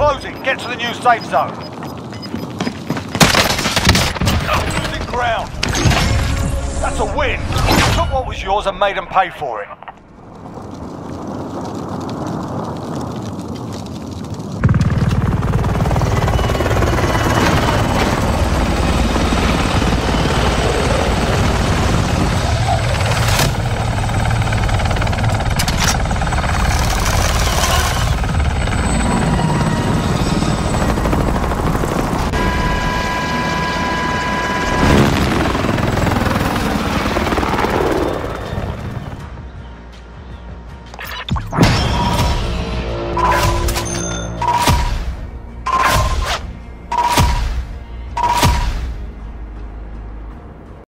closing. Get to the new safe zone. Losing ground. That's a win. You took what was yours and made them pay for it.